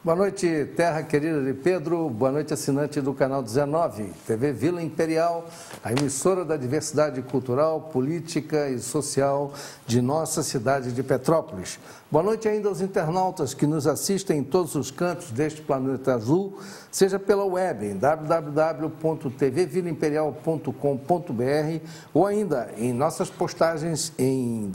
Boa noite, terra querida de Pedro. Boa noite, assinante do canal 19, TV Vila Imperial, a emissora da diversidade cultural, política e social de nossa cidade de Petrópolis. Boa noite ainda aos internautas que nos assistem em todos os cantos deste planeta azul, seja pela web em www.tvvilaimperial.com.br ou ainda em nossas postagens em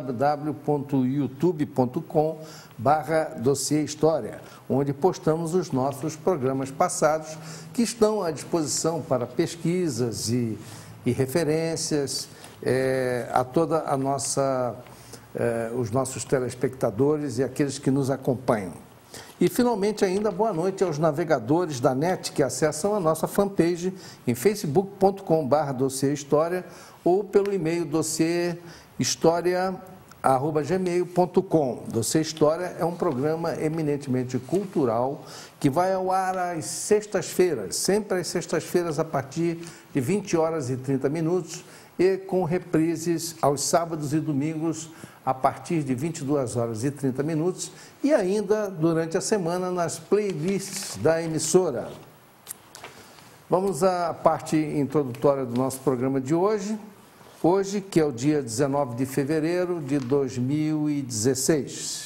www.youtube.com/Dossiê História, onde postamos os nossos programas passados que estão à disposição para pesquisas e referências a toda a nossa, os nossos telespectadores e aqueles que nos acompanham. E, finalmente, ainda boa noite aos navegadores da NET que acessam a nossa fanpage em facebook.com/Dossiê História ou pelo e-mail dossiehistoria@gmail.com. Dossiê História é um programa eminentemente cultural que vai ao ar às sextas-feiras, sempre às sextas-feiras a partir de 20 horas e 30 minutos e com reprises aos sábados e domingos a partir de 22 horas e 30 minutos e ainda durante a semana nas playlists da emissora. Vamos à parte introdutória do nosso programa de hoje. Hoje, que é o dia 19 de fevereiro de 2016.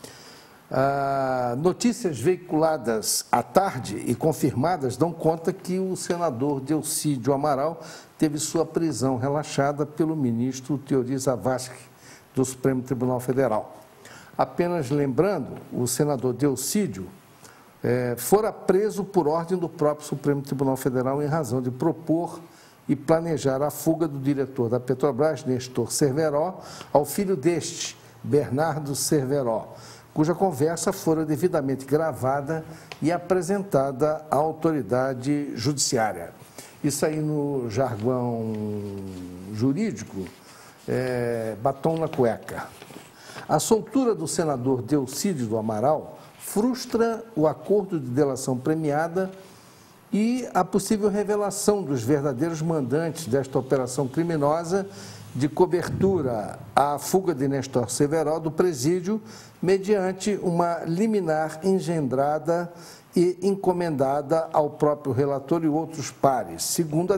Notícias veiculadas à tarde e confirmadas dão conta que o senador Delcídio Amaral teve sua prisão relaxada pelo ministro Teori Zavascki, do Supremo Tribunal Federal. Apenas lembrando, o senador Delcídio fora preso por ordem do próprio Supremo Tribunal Federal em razão de propor e planejar a fuga do diretor da Petrobras, Nestor Cerveró, ao filho deste, Bernardo Cerveró, cuja conversa fora devidamente gravada e apresentada à autoridade judiciária. Isso aí no jargão jurídico batom na cueca. A soltura do senador Delcídio do Amaral frustra o acordo de delação premiada e a possível revelação dos verdadeiros mandantes desta operação criminosa de cobertura à fuga de Nestor Cerveró do presídio mediante uma liminar engendrada e encomendada ao próprio relator e outros pares, segundo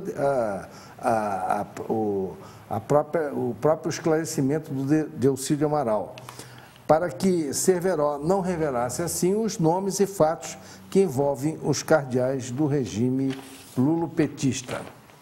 o próprio esclarecimento do Delcídio Amaral, para que Cerveró não revelasse assim os nomes e fatos que envolvem os cardeais do regime lulopetista.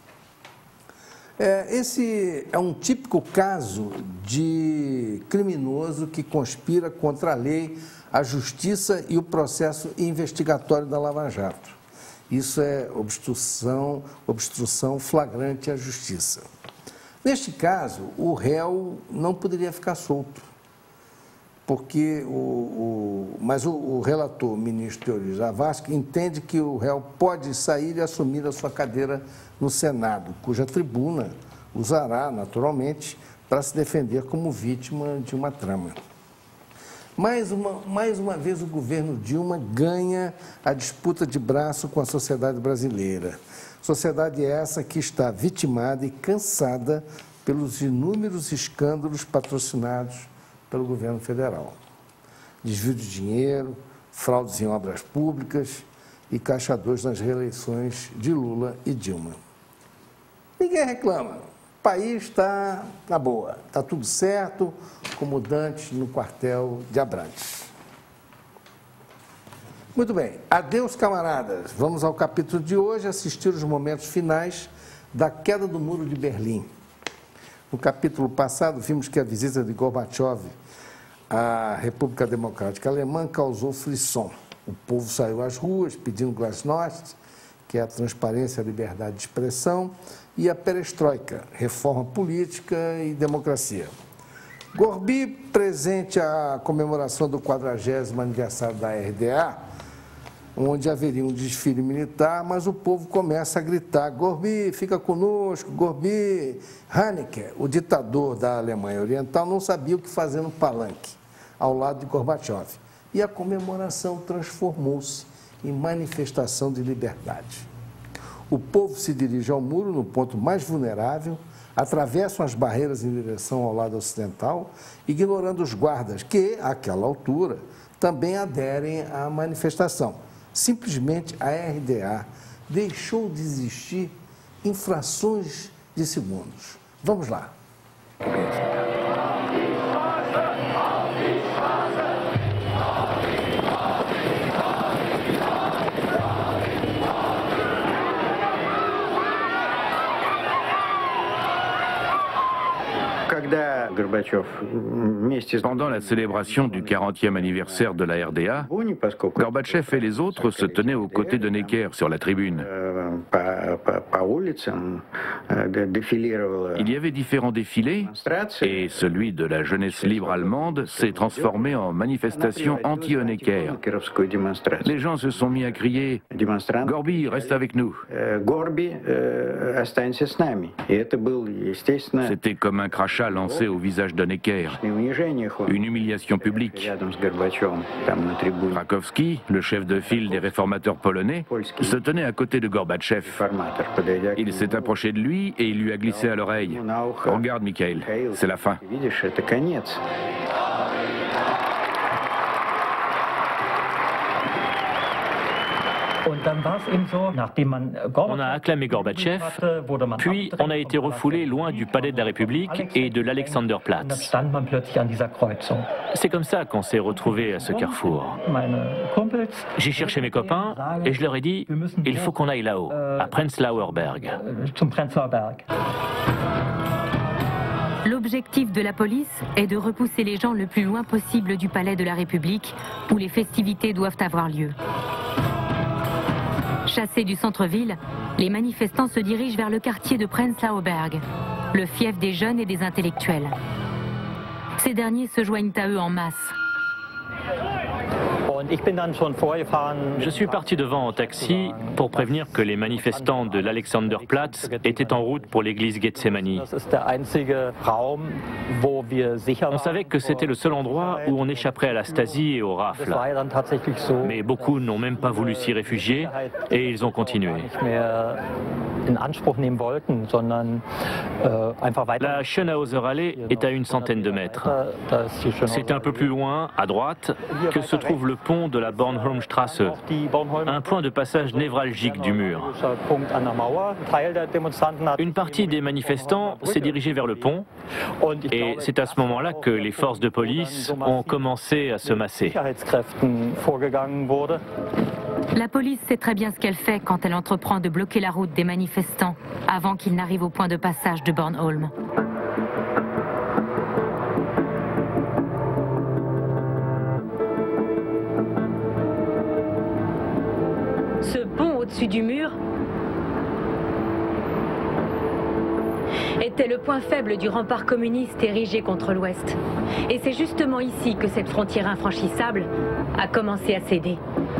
Esse é um típico caso de criminoso que conspira contra a lei, a justiça e o processo investigatório da Lava Jato. Isso é obstrução flagrante à justiça. Neste caso, o réu não poderia ficar solto, porque mas o relator, o ministro Teori Zavascki, entende que o réu pode sair e assumir a sua cadeira no Senado, cuja tribuna usará, naturalmente, para se defender como vítima de uma trama. Mais uma vez, o governo Dilma ganha a disputa de braço com a sociedade brasileira. Sociedade essa que está vitimada e cansada pelos inúmeros escândalos patrocinados pelo governo federal. Desvio de dinheiro, fraudes em obras públicas e caixa 2 nas reeleições de Lula e Dilma. Ninguém reclama, o país está na boa, está tudo certo, como Dantes no quartel de Abrantes. Muito bem, adeus camaradas, vamos ao capítulo de hoje assistir os momentos finais da queda do Muro de Berlim. No capítulo passado vimos que a visita de Gorbachev à República Democrática Alemã causou frisson. O povo saiu às ruas pedindo glasnost, que é a transparência, a liberdade de expressão, e a perestroika, reforma política e democracia. Gorbi, presente à comemoração do 40º aniversário da RDA, onde haveria um desfile militar, mas o povo começa a gritar: Gorbi, fica conosco, Gorbi. Honecker, o ditador da Alemanha Oriental, não sabia o que fazer no palanque, ao lado de Gorbachev. E a comemoração transformou-se em manifestação de liberdade. O povo se dirige ao muro no ponto mais vulnerável, atravessam as barreiras em direção ao lado ocidental, ignorando os guardas que, àquela altura, também aderem à manifestação. Simplesmente a RDA deixou de existir em frações de segundos. Vamos lá. Pendant la célébration du 40e anniversaire de la RDA, Gorbatchev et les autres se tenaient aux côtés de Necker sur la tribune. Il y avait différents défilés et celui de la jeunesse libre allemande s'est transformé en manifestation anti-Honecker. Les gens se sont mis à crier « Gorby, reste avec nous ». C'était comme un crachat lancé au visage d'Honecker, une humiliation publique. Rakowski, le chef de file des réformateurs polonais, se tenait à côté de Gorbatchev. Il s'est approché de lui et il lui a glissé à l'oreille « Regarde, Mikhail, c'est la fin ». On a acclamé Gorbatchev, puis on a été refoulé loin du palais de la République et de l'Alexanderplatz. C'est comme ça qu'on s'est retrouvés à ce carrefour. J'ai cherché mes copains et je leur ai dit « Il faut qu'on aille là-haut, à Prenzlauer Berg ». L'objectif de la police est de repousser les gens le plus loin possible du palais de la République où les festivités doivent avoir lieu. Chassés du centre-ville, les manifestants se dirigent vers le quartier de Prenzlauer Berg, le fief des jeunes et des intellectuels. Ces derniers se joignent à eux en masse. Je suis parti devant en taxi pour prévenir que les manifestants de l'Alexanderplatz étaient en route pour l'église Gethsemani. On savait que c'était le seul endroit où on échapperait à la Stasi et aux rafles. Mais beaucoup n'ont même pas voulu s'y réfugier et ils ont continué. La Schönhauser Allee est à une centaine de mètres. C'est un peu plus loin, à droite, que se trouve le pont de la Bornholmstrasse, un point de passage névralgique du mur. Une partie des manifestants s'est dirigée vers le pont et c'est à ce moment-là que les forces de police ont commencé à se masser. La police sait très bien ce qu'elle fait quand elle entreprend de bloquer la route des manifestants avant qu'ils n'arrivent au point de passage de Bornholm. Ce pont au-dessus du mur était le point faible du rempart communiste érigé contre l'Ouest. Et c'est justement ici que cette frontière infranchissable a commencé à céder.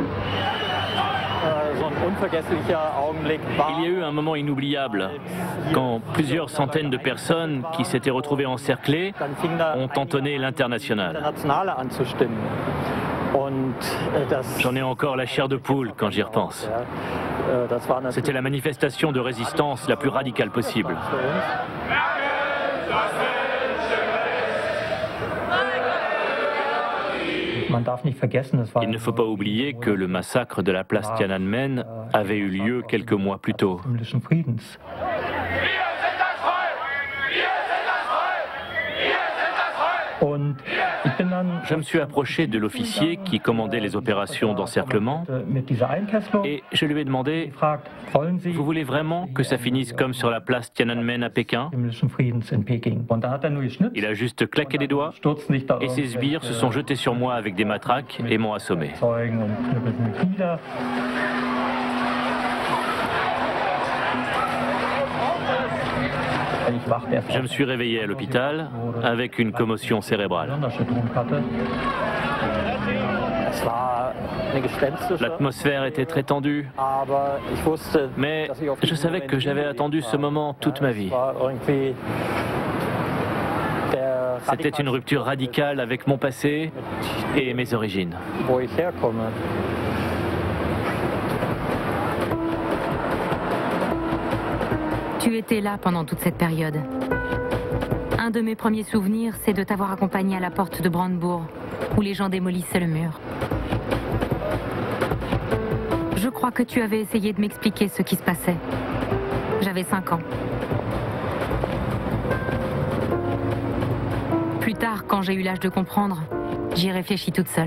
Il y a eu un moment inoubliable quand plusieurs centaines de personnes qui s'étaient retrouvées encerclées ont entonné l'Internationale. J'en ai encore la chair de poule quand j'y repense. C'était la manifestation de résistance la plus radicale possible. Il ne faut pas oublier que le massacre de la place Tiananmen avait eu lieu quelques mois plus tôt. Je me suis approché de l'officier qui commandait les opérations d'encerclement et je lui ai demandé « Vous voulez vraiment que ça finisse comme sur la place Tiananmen à Pékin ?» Il a juste claqué des doigts et ses sbires se sont jetés sur moi avec des matraques et m'ont assommé. Je me suis réveillé à l'hôpital avec une commotion cérébrale. L'atmosphère était très tendue, mais je savais que j'avais attendu ce moment toute ma vie. C'était une rupture radicale avec mon passé et mes origines. Tu étais là pendant toute cette période. Un de mes premiers souvenirs, c'est de t'avoir accompagné à la porte de Brandebourg, où les gens démolissaient le mur. Je crois que tu avais essayé de m'expliquer ce qui se passait. J'avais 5 ans. Plus tard, quand j'ai eu l'âge de comprendre, j'y ai réfléchi toute seule.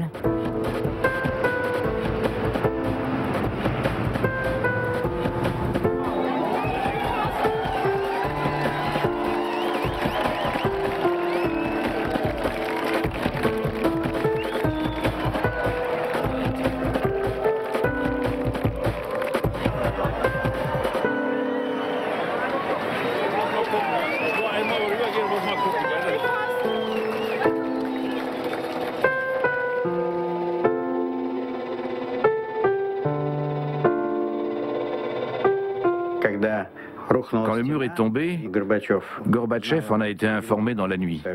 Quand le mur est tombé, Gorbatchev en a été informé dans la nuit.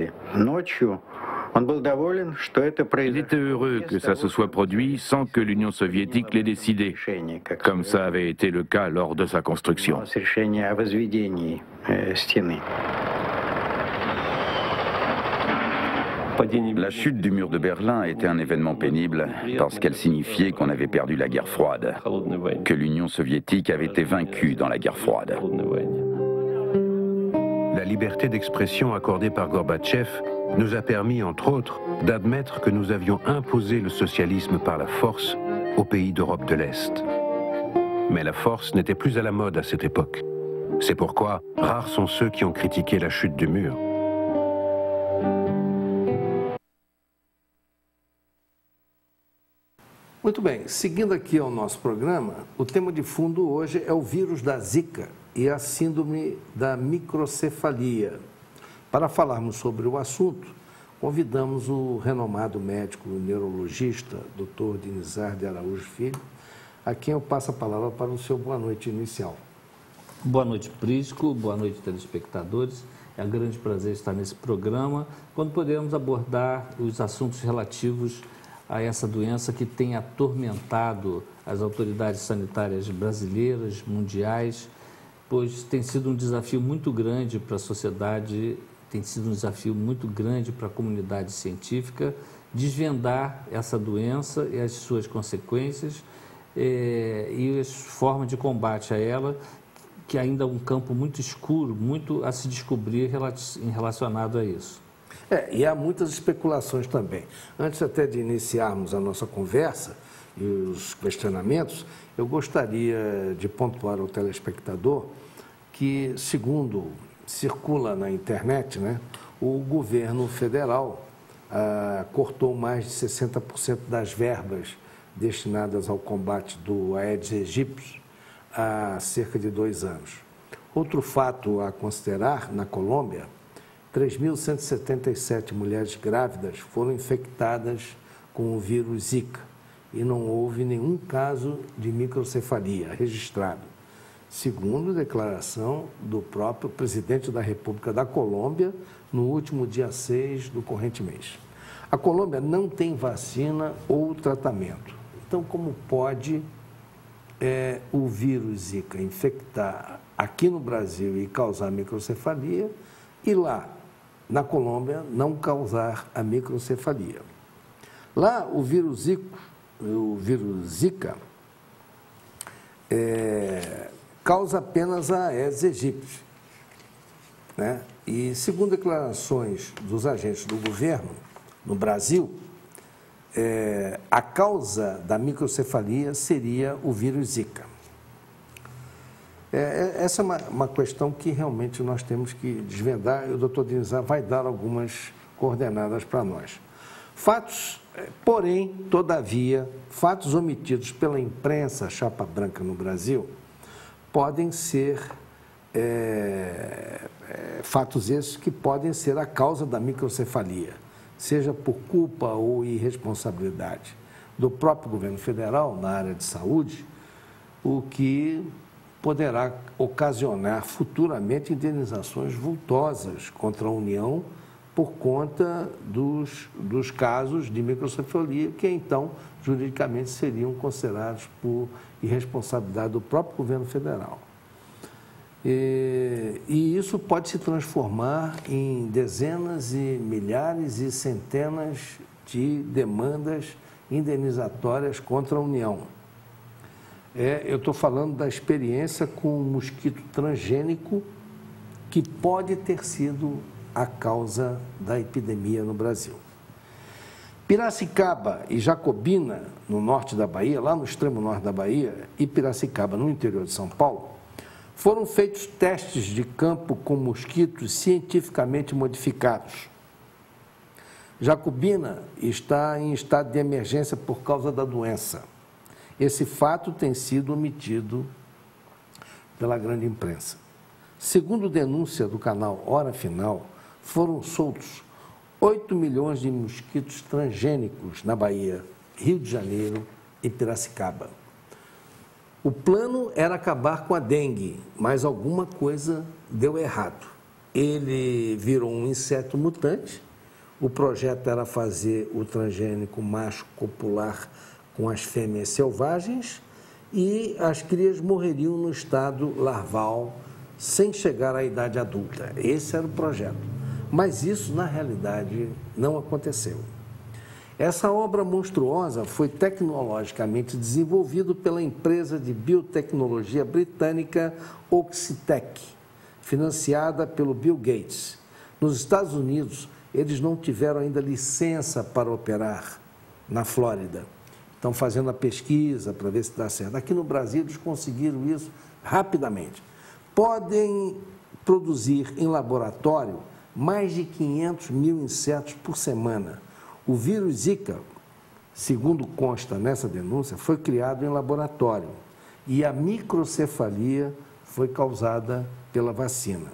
Il était heureux que ça se soit produit sans que l'Union soviétique l'ait décidé, comme ça avait été le cas lors de sa construction. La chute du mur de Berlin était un événement pénible parce qu'elle signifiait qu'on avait perdu la guerre froide, que l'Union soviétique avait été vaincue dans la guerre froide. La liberté d'expression accordée par Gorbatchev nous a permis, entre autres, d'admettre que nous avions imposé le socialisme par la force aux pays d'Europe de l'Est. Mais la force n'était plus à la mode à cette époque. C'est pourquoi rares sont ceux qui ont critiqué la chute du mur. Muito bem, seguindo aqui ao nosso programa, o tema de fundo hoje é o vírus da Zika e a síndrome da microcefalia. Para falarmos sobre o assunto, convidamos o renomado médico neurologista, Dr. Dinizar de Araújo Filho, a quem eu passo a palavra para o seu boa noite inicial. Boa noite, Prisco, boa noite, telespectadores. É um grande prazer estar nesse programa, quando podemos abordar os assuntos relativos a essa doença que tem atormentado as autoridades sanitárias brasileiras, mundiais, pois tem sido um desafio muito grande para a sociedade, tem sido um desafio muito grande para a comunidade científica desvendar essa doença e as suas consequências e as formas de combate a ela, que ainda é um campo muito escuro, muito a se descobrir relacionado a isso. E há muitas especulações também. Antes até de iniciarmos a nossa conversa e os questionamentos, eu gostaria de pontuar ao telespectador que, segundo circula na internet, né, o governo federal cortou mais de 60% das verbas destinadas ao combate do Aedes aegypti há cerca de 2 anos. Outro fato a considerar, na Colômbia, 3.177 mulheres grávidas foram infectadas com o vírus Zika e não houve nenhum caso de microcefalia registrado, segundo declaração do próprio presidente da República da Colômbia no último dia 6 do corrente mês. A Colômbia não tem vacina ou tratamento. Então, como pode o vírus Zika infectar aqui no Brasil e causar microcefalia e lá, na Colômbia, não causar a microcefalia? Lá, o vírus Zika causa apenas a Aedes aegypti, né? E, segundo declarações dos agentes do governo no Brasil, a causa da microcefalia seria o vírus Zika. Essa é uma questão que realmente nós temos que desvendar e o Dr. Dinizar vai dar algumas coordenadas para nós. Fatos, porém, todavia, fatos omitidos pela imprensa chapa branca no Brasil podem ser fatos esses que podem ser a causa da microcefalia, seja por culpa ou irresponsabilidade do próprio governo federal na área de saúde, o que poderá ocasionar futuramente indenizações vultosas contra a União por conta dos casos de microcefalia, que então, juridicamente, seriam considerados por irresponsabilidade do próprio governo federal. E isso pode se transformar em dezenas e milhares e centenas de demandas indenizatórias contra a União. Eu estou falando da experiência com um mosquito transgênico que pode ter sido a causa da epidemia no Brasil. Piracicaba e Jacobina, no norte da Bahia, lá no extremo norte da Bahia, e Piracicaba, no interior de São Paulo, foram feitos testes de campo com mosquitos cientificamente modificados. Jacobina está em estado de emergência por causa da doença. Esse fato tem sido omitido pela grande imprensa. Segundo denúncia do canal Hora Final, foram soltos 8 milhões de mosquitos transgênicos na Bahia, Rio de Janeiro e Piracicaba. O plano era acabar com a dengue, mas alguma coisa deu errado. Ele virou um inseto mutante. O projeto era fazer o transgênico macho copular com as fêmeas selvagens e as crias morreriam no estado larval sem chegar à idade adulta. Esse era o projeto. Mas isso, na realidade, não aconteceu. Essa obra monstruosa foi tecnologicamente desenvolvida pela empresa de biotecnologia britânica Oxitec, financiada pelo Bill Gates. Nos Estados Unidos, eles não tiveram ainda licença para operar na Flórida. Estão fazendo a pesquisa para ver se dá certo. Aqui no Brasil, eles conseguiram isso rapidamente. Podem produzir em laboratório mais de 500 mil insetos por semana. O vírus Zika, segundo consta nessa denúncia, foi criado em laboratório e a microcefalia foi causada pela vacina.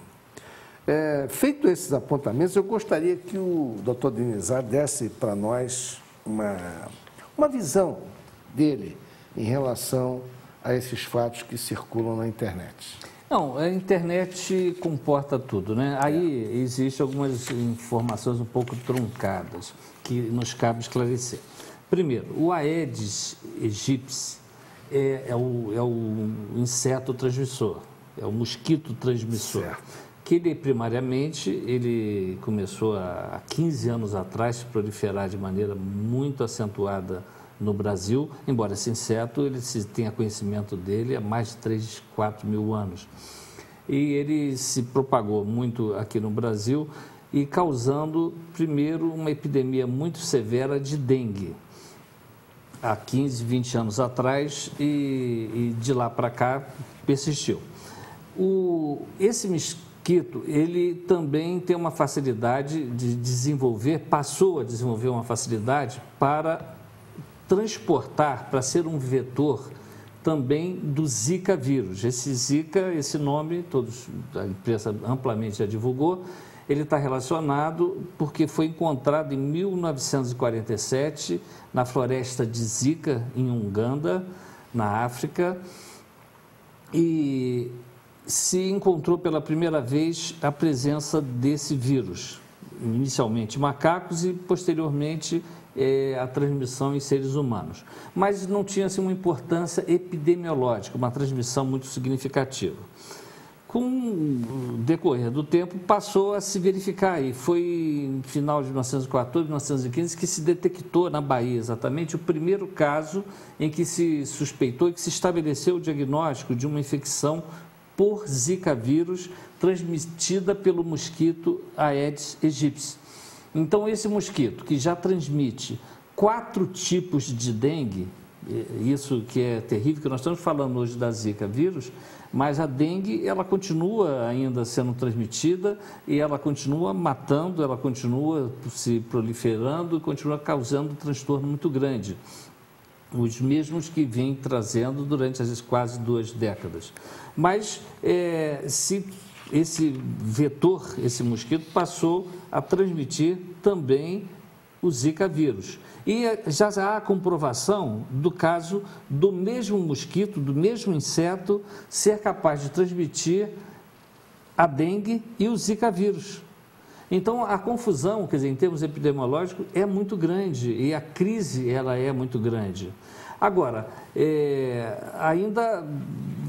Feito esses apontamentos, eu gostaria que o Dr. Denizar desse para nós uma visão dele em relação a esses fatos que circulam na internet. Não, a internet comporta tudo, né? Aí existem algumas informações um pouco truncadas que nos cabe esclarecer. Primeiro, o Aedes aegypti é o inseto transmissor, é o mosquito transmissor. Certo. Que ele, primariamente, ele começou há 15 anos atrás a proliferar de maneira muito acentuada no Brasil, embora esse inseto ele se tenha conhecimento dele há mais de 3, 4 mil anos. E ele se propagou muito aqui no Brasil e causando, primeiro, uma epidemia muito severa de dengue, há 15, 20 anos atrás, e de lá para cá persistiu. Esse mosquito, ele também tem uma facilidade de desenvolver, passou a desenvolver uma facilidade para transportar, para ser um vetor também do Zika vírus. Esse Zika, esse nome, a imprensa amplamente já divulgou, ele está relacionado porque foi encontrado em 1947 na floresta de Zika, em Uganda, na África, e se encontrou pela primeira vez a presença desse vírus, inicialmente macacos e posteriormente a transmissão em seres humanos. Mas não tinha assim, uma importância epidemiológica, uma transmissão muito significativa. Com o decorrer do tempo, passou a se verificar, e foi no final de 1914, 1915, que se detectou na Bahia exatamente o primeiro caso em que se suspeitou e que se estabeleceu o diagnóstico de uma infecção por Zika vírus transmitida pelo mosquito Aedes aegypti. Então, esse mosquito, que já transmite 4 tipos de dengue, isso que é terrível, que nós estamos falando hoje da Zika vírus, mas a dengue, ela continua ainda sendo transmitida e ela continua matando, ela continua se proliferando e continua causando um transtorno muito grande. Os mesmos que vêm trazendo durante as quase 2 décadas. Mas se esse vetor, esse mosquito, passou a transmitir também o Zika vírus. E já há a comprovação do caso do mesmo mosquito, do mesmo inseto, ser capaz de transmitir a dengue e o Zika vírus. Então, a confusão, quer dizer, em termos epidemiológicos, é muito grande e a crise ela é muito grande. Agora, ainda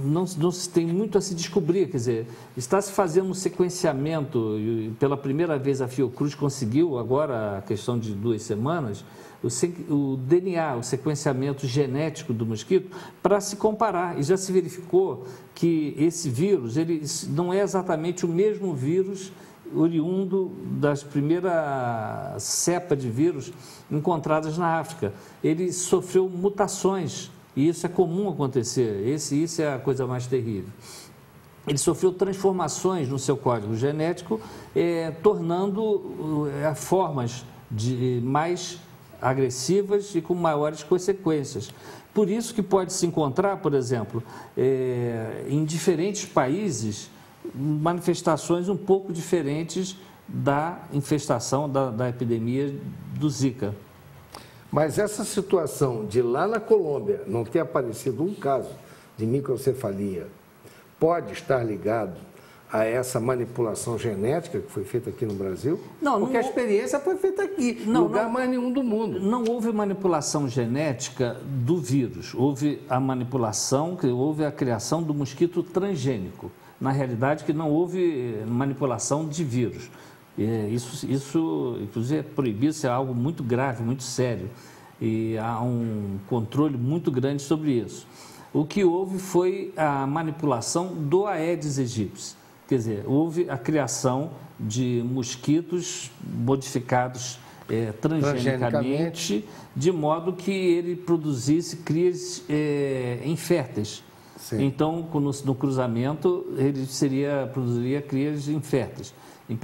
não se tem muito a se descobrir, quer dizer, está se fazendo um sequenciamento, e pela primeira vez a Fiocruz conseguiu, agora, a questão de 2 semanas, o DNA, o sequenciamento genético do mosquito, para se comparar. E já se verificou que esse vírus, ele não é exatamente o mesmo vírus oriundo das primeiras cepas de vírus encontradas na África. Ele sofreu mutações, e isso é comum acontecer, isso é a coisa mais terrível. Ele sofreu transformações no seu código genético, tornando formas mais agressivas e com maiores consequências. Por isso que pode se encontrar, por exemplo, em diferentes países, manifestações um pouco diferentes da infestação da epidemia do Zika. Mas essa situação de lá na Colômbia não ter aparecido um caso de microcefalia pode estar ligado a essa manipulação genética que foi feita aqui no Brasil? Porque a experiência foi feita aqui, em lugar mais nenhum do mundo. Não houve manipulação genética do vírus, houve a manipulação, houve a criação do mosquito transgênico. Na realidade, que não houve manipulação de vírus. Isso, inclusive, é proibido, isso é algo muito grave, muito sério. E há um controle muito grande sobre isso. O que houve foi a manipulação do Aedes aegypti. Quer dizer, houve a criação de mosquitos modificados transgenicamente, de modo que ele produzisse crias inférteis. Sim. Então, no cruzamento, ele produziria crias inférteis.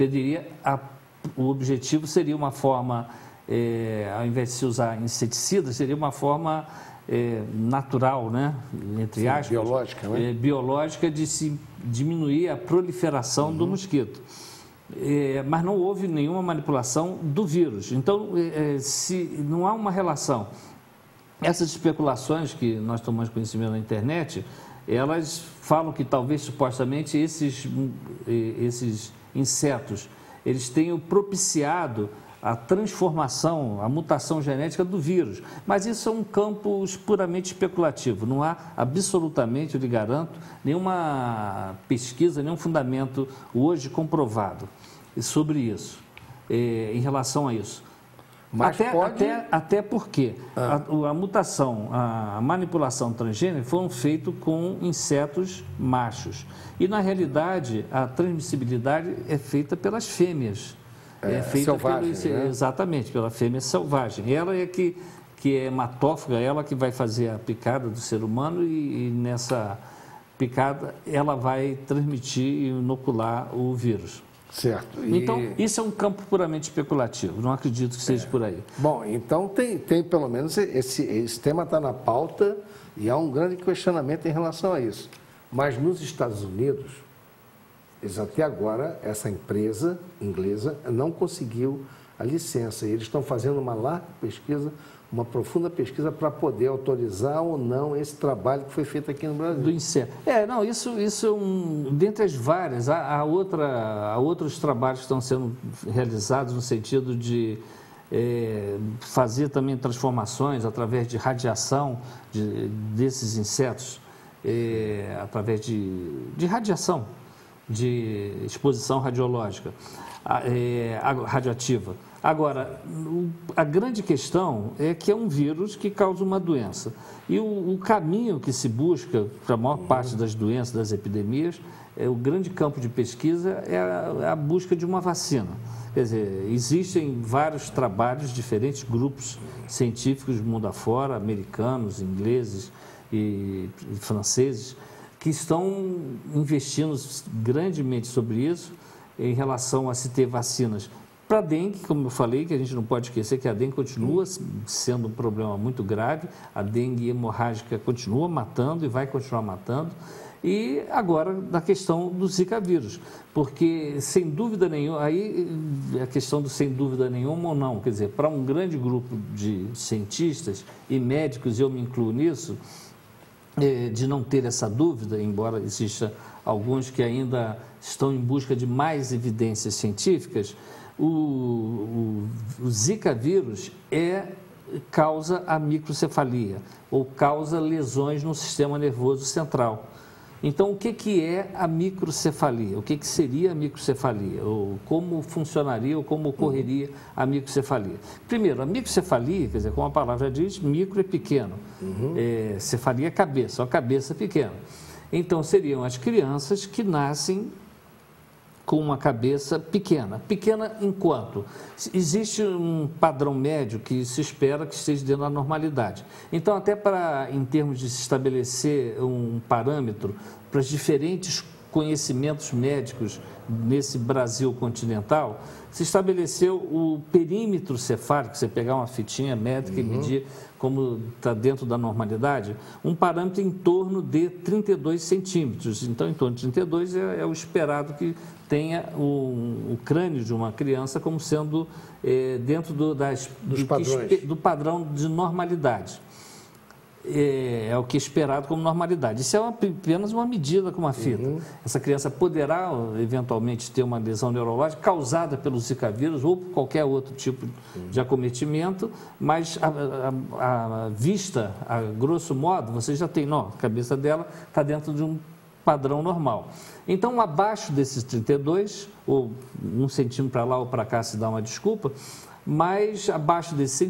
O objetivo seria uma forma, ao invés de se usar inseticida, seria uma forma natural, né? Entre aspas, biológica, né? Biológica de se diminuir a proliferação do mosquito. Mas não houve nenhuma manipulação do vírus. Então, se não há uma relação, essas especulações que nós tomamos conhecimento na internet, elas falam que talvez, supostamente, esses insetos, eles tenham propiciado a transformação, a mutação genética do vírus. Mas isso é um campo puramente especulativo. Não há absolutamente, eu lhe garanto, nenhuma pesquisa, nenhum fundamento hoje comprovado sobre isso, em relação a isso. Mas até porque a mutação, a manipulação transgênica foram feitas com insetos machos. E, na realidade, a transmissibilidade é feita pelas fêmeas. É feita selvagem, né? Exatamente, pela fêmea selvagem. Ela é que é hematófaga, ela que vai fazer a picada do ser humano e nessa picada ela vai transmitir e inocular o vírus. Certo. Então, isso é um campo puramente especulativo, não acredito que seja por aí. Bom, então tem pelo menos esse tema está na pauta e há um grande questionamento em relação a isso. Mas nos Estados Unidos, até agora, essa empresa inglesa não conseguiu a licença. E eles estão fazendo uma larga pesquisa, uma profunda pesquisa para poder autorizar ou não esse trabalho que foi feito aqui no Brasil. Do inseto. Isso é dentre as várias. Há outros trabalhos que estão sendo realizados no sentido de fazer também transformações através de radiação desses insetos, através de radiação, de exposição radiológica, radioativa. Agora, a grande questão é que é um vírus que causa uma doença. E o caminho que se busca para a maior parte das doenças, das epidemias, o grande campo de pesquisa é a busca de uma vacina. Quer dizer, existem vários trabalhos, diferentes grupos científicos do mundo afora, americanos, ingleses e franceses, que estão investindo grandemente sobre isso em relação a se ter vacinas para a dengue, como eu falei, que a gente não pode esquecer que a dengue continua sendo um problema muito grave, a dengue hemorrágica continua matando e vai continuar matando, e agora na questão do Zika vírus, porque sem dúvida nenhuma, aí a questão do sem dúvida nenhuma ou não, quer dizer, para um grande grupo de cientistas e médicos, eu me incluo nisso, de não ter essa dúvida, embora exista alguns que ainda estão em busca de mais evidências científicas, o Zika vírus causa a microcefalia, ou causa lesões no sistema nervoso central. Então, o que é a microcefalia? O que seria a microcefalia? Ou como funcionaria ou como ocorreria a microcefalia? Primeiro, a microcefalia, quer dizer, como a palavra diz, micro é pequeno. Cefalia é cabeça, a cabeça pequena. Então, seriam as crianças que nascem com uma cabeça pequena. Pequena enquanto existe um padrão médio que se espera que esteja dentro da normalidade. Então, até para, em termos de se estabelecer um parâmetro para os diferentes conhecimentos médicos nesse Brasil continental, se estabeleceu o perímetro cefálico, você pegar uma fitinha médica e medir como está dentro da normalidade, um parâmetro em torno de 32 centímetros. Então, em torno de 32 é o esperado que tenha o crânio de uma criança como sendo dentro do padrão de normalidade. É o que é esperado como normalidade. Isso é apenas uma medida com uma fita. Essa criança poderá, eventualmente, ter uma lesão neurológica causada pelo Zika vírus ou por qualquer outro tipo de acometimento, mas a vista, a grosso modo, você já tem, não, a cabeça dela está dentro de um padrão normal. Então, abaixo desses 32, ou 1 centímetro para lá ou para cá, se dá uma desculpa, mas abaixo desses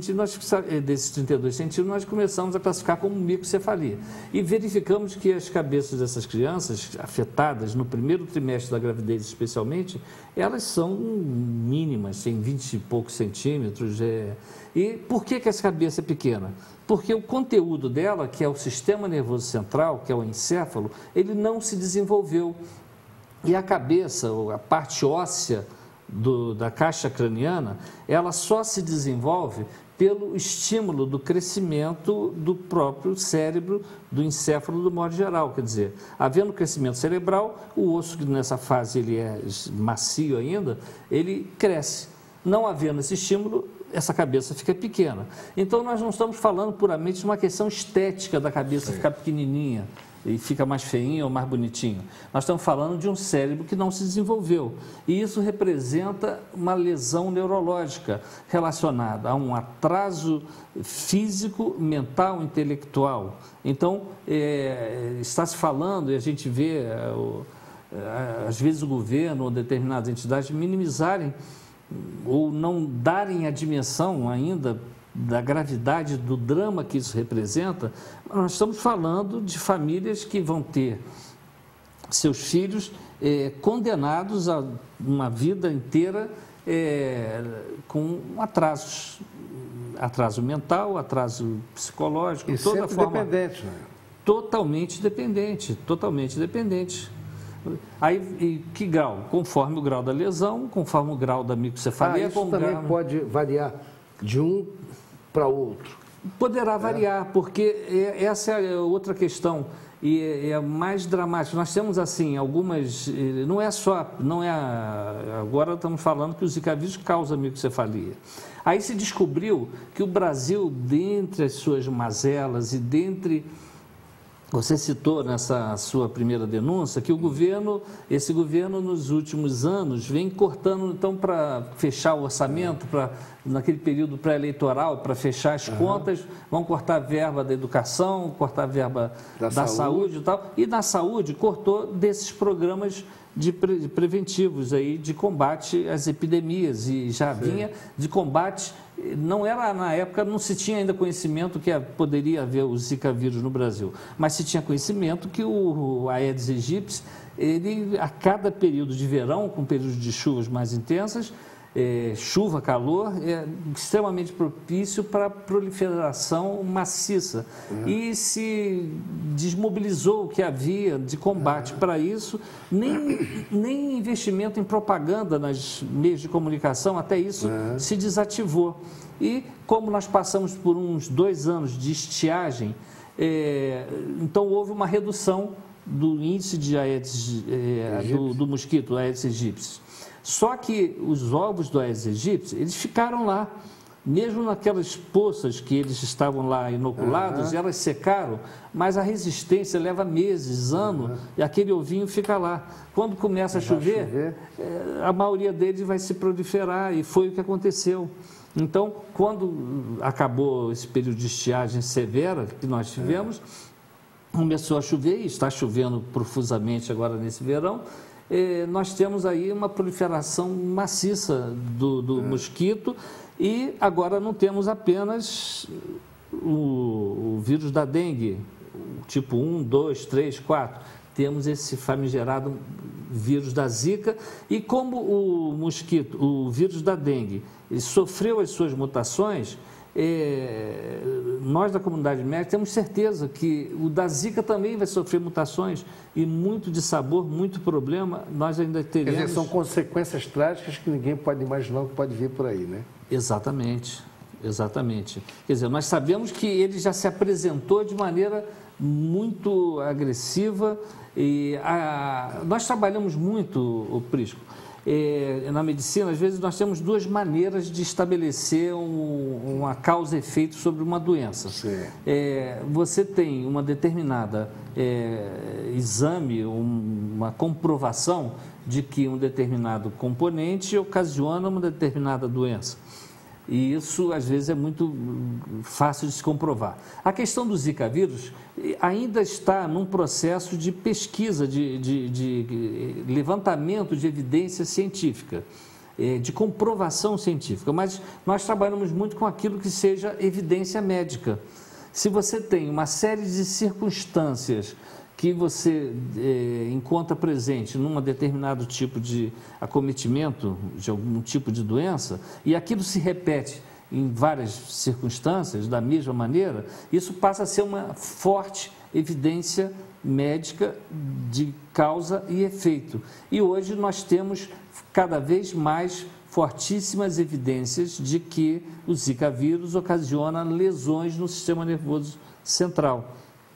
32 centímetros, nós começamos a classificar como microcefalia. E verificamos que as cabeças dessas crianças afetadas no primeiro trimestre da gravidez, especialmente, elas são mínimas, tem 20 e poucos centímetros. E por que essa cabeça é pequena? Porque o conteúdo dela, que é o sistema nervoso central, que é o encéfalo, ele não se desenvolveu. E a cabeça, a parte óssea da caixa craniana, ela só se desenvolve pelo estímulo do crescimento do próprio cérebro, do encéfalo, do modo geral. Quer dizer, havendo crescimento cerebral, o osso, que nessa fase ele é macio ainda, ele cresce. Não havendo esse estímulo, essa cabeça fica pequena. Então, nós não estamos falando puramente de uma questão estética da cabeça ficar pequenininha e fica mais feinho ou mais bonitinho. Nós estamos falando de um cérebro que não se desenvolveu. E isso representa uma lesão neurológica relacionada a um atraso físico, mental, intelectual. Então, está se falando, e a gente vê, às vezes, o governo ou determinadas entidades minimizarem ou não darem a dimensão ainda da gravidade do drama que isso representa. Nós estamos falando de famílias que vão ter seus filhos condenados a uma vida inteira com atrasos, atraso mental, atraso psicológico, e toda forma dependente, né? Totalmente dependente. Aí, e que grau? Conforme o grau da lesão, conforme o grau da microcefalia. Isso também pode variar de um para outro. Poderá variar, porque essa é outra questão e é mais dramática. Nós temos, assim, algumas... Agora estamos falando que o Zika vírus causa microcefalia. Aí se descobriu que o Brasil, dentre as suas mazelas e dentre... Você citou nessa sua primeira denúncia que esse governo nos últimos anos vem cortando, então, para fechar o orçamento, naquele período pré-eleitoral, para fechar as contas, vão cortar a verba da educação, cortar a verba da saúde e tal. E na saúde cortou desses programas preventivos aí, de combate às epidemias, e já vinha de combate. Não era, na época, não se tinha ainda conhecimento que poderia haver o Zika vírus no Brasil, mas se tinha conhecimento que o Aedes aegypti, ele, a cada período de verão, com períodos de chuvas mais intensas, chuva, calor, é extremamente propício para a proliferação maciça. E se desmobilizou o que havia de combate para isso, nem investimento em propaganda nas meios de comunicação, até isso se desativou. E como nós passamos por uns 2 anos de estiagem, então houve uma redução do índice de Aedes, do mosquito Aedes aegypti. Só que os ovos do Aedes aegypti, eles ficaram lá, mesmo naquelas poças que eles estavam lá inoculados, elas secaram, mas a resistência leva meses, anos, e aquele ovinho fica lá. Quando começa a chover, a maioria deles vai se proliferar, e foi o que aconteceu. Então, quando acabou esse período de estiagem severa que nós tivemos, começou a chover, e está chovendo profusamente agora nesse verão, nós temos aí uma proliferação maciça do mosquito, e agora não temos apenas o vírus da dengue, tipo 1, 2, 3, 4, temos esse famigerado vírus da Zika, e como o vírus da dengue, ele sofreu as suas mutações, nós da comunidade médica temos certeza que o da Zika também vai sofrer mutações, e muito dissabor, muito problema, nós ainda teremos... Quer dizer, são consequências trágicas que ninguém pode imaginar o que pode vir por aí, né? Exatamente, exatamente. Quer dizer, nós sabemos que ele já se apresentou de maneira muito agressiva, e nós trabalhamos muito, o Prisco, na medicina, às vezes nós temos duas maneiras de estabelecer uma causa e efeito sobre uma doença. Você tem uma determinada exame, uma comprovação de que um determinado componente ocasiona uma determinada doença. E isso, às vezes, é muito fácil de se comprovar. A questão do Zika vírus ainda está num processo de pesquisa, de levantamento de evidência científica, de comprovação científica, mas nós trabalhamos muito com aquilo que seja evidência médica. Se você tem uma série de circunstâncias que você encontra presente num determinado tipo de acometimento de algum tipo de doença, e aquilo se repete em várias circunstâncias da mesma maneira, isso passa a ser uma forte evidência médica de causa e efeito. E hoje nós temos cada vez mais fortíssimas evidências de que o Zika vírus ocasiona lesões no sistema nervoso central.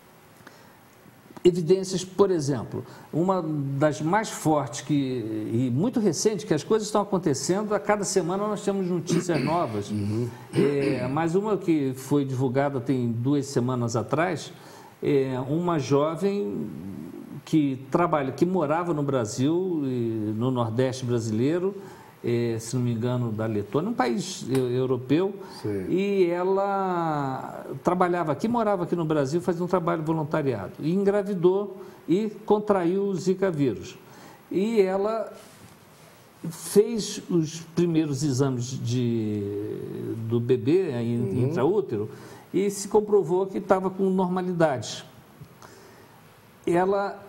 Evidências, por exemplo, uma das mais fortes e muito recente, que as coisas estão acontecendo, a cada semana nós temos notícias novas, mas uma que foi divulgada tem 2 semanas atrás, uma jovem que morava no Brasil, no Nordeste brasileiro, se não me engano, da Letônia, um país europeu. Sim. E ela trabalhava aqui, morava aqui no Brasil, fazia um trabalho voluntariado, e engravidou e contraiu o Zika vírus. E ela fez os primeiros exames do bebê intraútero e se comprovou que estava com normalidade. Ela,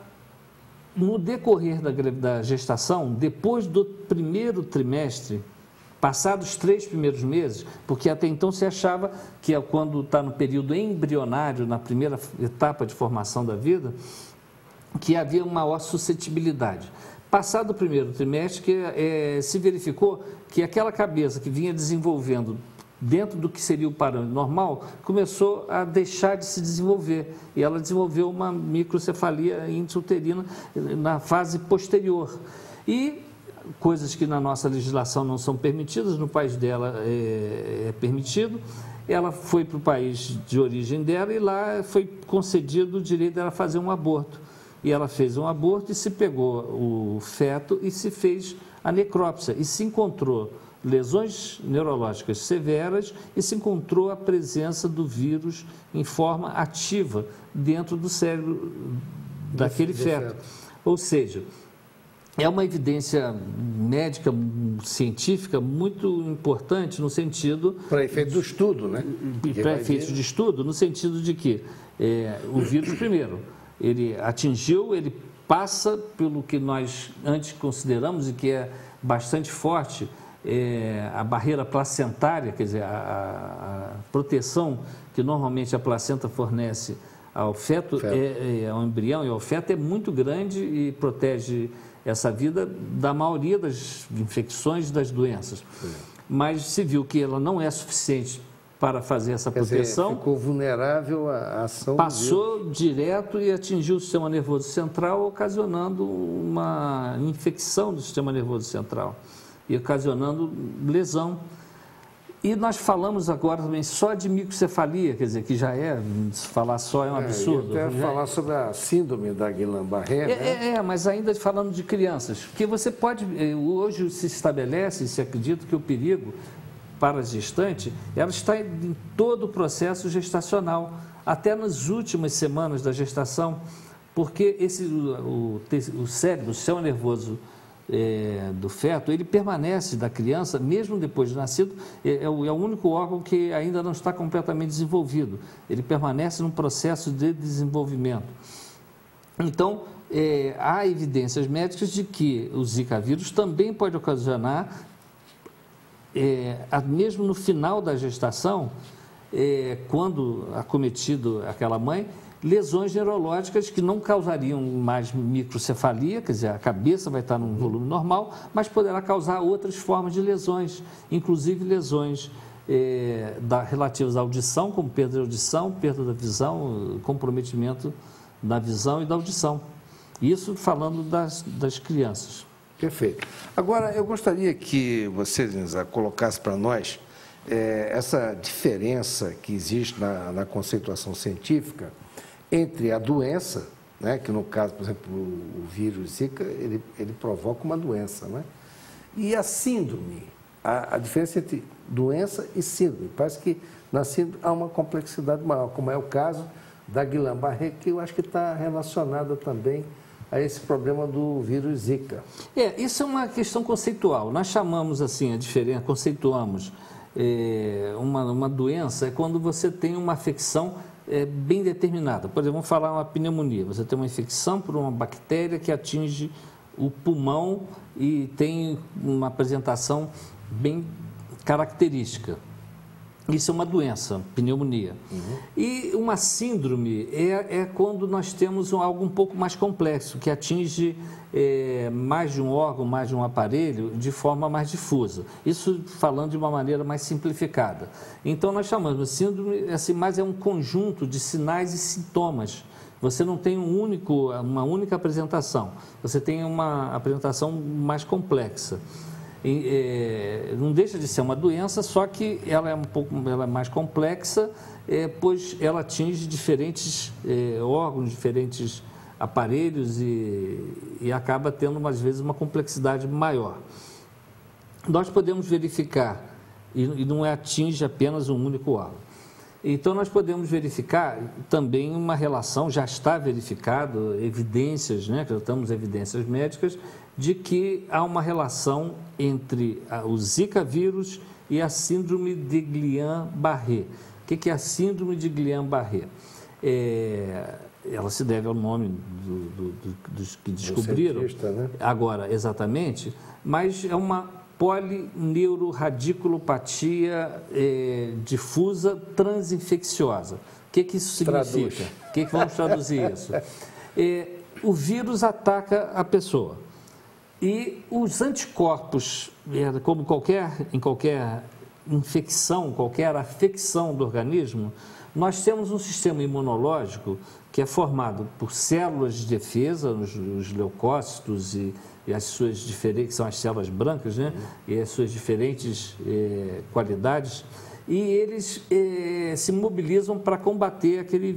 no decorrer da gestação, depois do primeiro trimestre, passados os 3 primeiros meses, porque até então se achava que quando está no período embrionário, na primeira etapa de formação da vida, que havia uma maior suscetibilidade. Passado o primeiro trimestre, se verificou que aquela cabeça que vinha desenvolvendo dentro do que seria o parâmetro normal, começou a deixar de se desenvolver. E ela desenvolveu uma microcefalia intrauterina na fase posterior. E coisas que na nossa legislação não são permitidas, no país dela é permitido. Ela foi para o país de origem dela e lá foi concedido o direito dela fazer um aborto. E ela fez um aborto e se pegou o feto e se fez a necrópsia. E se encontrou lesões neurológicas severas e se encontrou a presença do vírus em forma ativa dentro do cérebro daquele feto. Ou seja, é uma evidência médica, científica muito importante no sentido... Para efeito do estudo, né? Para efeito de estudo, no sentido de que o vírus, primeiro, ele atingiu, ele passa pelo que nós antes consideramos e que é bastante forte, a barreira placentária, quer dizer, a proteção que normalmente a placenta fornece ao feto, ao embrião e ao feto, é muito grande e protege essa vida da maioria das infecções e das doenças. Mas se viu que ela não é suficiente para fazer essa proteção. Dizer, ficou vulnerável à ação. Passou direto e atingiu o sistema nervoso central, ocasionando uma infecção do sistema nervoso central e ocasionando lesão. E nós falamos agora também só de microcefalia, quer dizer, que já falar só é um absurdo. Eu quero falar sobre a síndrome da Guillain-Barré, né? Mas ainda falando de crianças, porque você pode, hoje se estabelece, se acredita que o perigo para a gestante, ela está em todo o processo gestacional. até nas últimas semanas da gestação, porque o cérebro, o sistema nervoso do feto, ele permanece da criança, mesmo depois de nascido, é o único órgão que ainda não está completamente desenvolvido. Ele permanece num processo de desenvolvimento. Então, há evidências médicas de que o Zika vírus também pode ocasionar, mesmo no final da gestação, quando acometido aquela mãe, lesões neurológicas que não causariam mais microcefalia, quer dizer, a cabeça vai estar num volume normal, mas poderá causar outras formas de lesões, inclusive lesões relativas à audição, como perda de audição, perda da visão, comprometimento da visão e da audição. Isso falando das crianças. Perfeito. Agora, eu gostaria que você, Nisa, colocasse para nós essa diferença que existe na conceituação científica entre a doença, né, que no caso, por exemplo, o vírus Zika, ele provoca uma doença, né, e a síndrome, a diferença entre doença e síndrome. Parece que na síndrome há uma complexidade maior, como é o caso da Guillain-Barré, que eu acho que está relacionada também a esse problema do vírus Zika. Isso é uma questão conceitual. Nós chamamos assim a diferença, conceituamos uma doença é quando você tem uma afecção bem determinada. Por exemplo, vamos falar uma pneumonia. Você tem uma infecção por uma bactéria que atinge o pulmão e tem uma apresentação bem característica. Isso é uma doença, pneumonia. Uhum. E uma síndrome é quando nós temos algo um pouco mais complexo, que atinge mais de um órgão, mais de um aparelho, de forma mais difusa. Isso falando de uma maneira mais simplificada. Então, nós chamamos de síndrome, assim, mas é um conjunto de sinais e sintomas. Você não tem uma única apresentação, você tem uma apresentação mais complexa. Não deixa de ser uma doença, só que ela é mais complexa, pois ela atinge diferentes órgãos, diferentes aparelhos e acaba tendo, às vezes, uma complexidade maior. Nós podemos verificar, e não atinge apenas um único órgão. Então, nós podemos verificar também uma relação, já está verificado, evidências, né, que temos evidências médicas, de que há uma relação entre o Zika vírus e a síndrome de Guillain-Barré. O que é a síndrome de Guillain-Barré? Ela se deve ao nome dos que descobriram, né? Agora, exatamente, mas é uma polineuroradiculopatia difusa transinfecciosa. O que isso significa? Vamos traduzir isso? O vírus ataca a pessoa e os anticorpos, como em qualquer infecção, qualquer afecção do organismo, nós temos um sistema imunológico que é formado por células de defesa, os leucócitos e as suas diferentes, que são as células brancas, né? E as suas diferentes qualidades, e eles se mobilizam para combater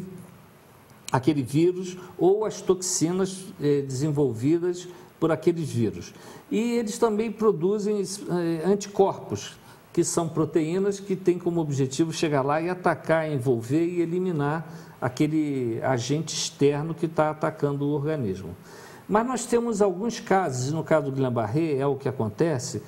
aquele vírus ou as toxinas desenvolvidas por aqueles vírus. E eles também produzem anticorpos, que são proteínas que têm como objetivo chegar lá e atacar, envolver e eliminar aquele agente externo que está atacando o organismo. Mas nós temos alguns casos, e no caso do Guillain-Barré é o que acontece,